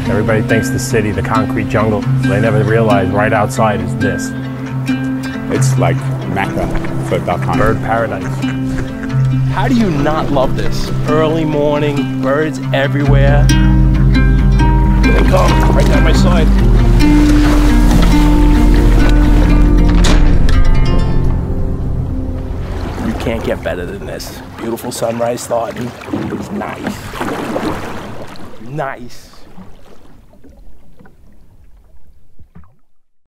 Everybody thinks the city, the concrete jungle. They never realize right outside is this. It's like Mecca for duck hunting. Bird paradise. How do you not love this? Early morning, birds everywhere. Here they come, right down my side. You can't get better than this. Beautiful sunrise starting. Nice. Nice.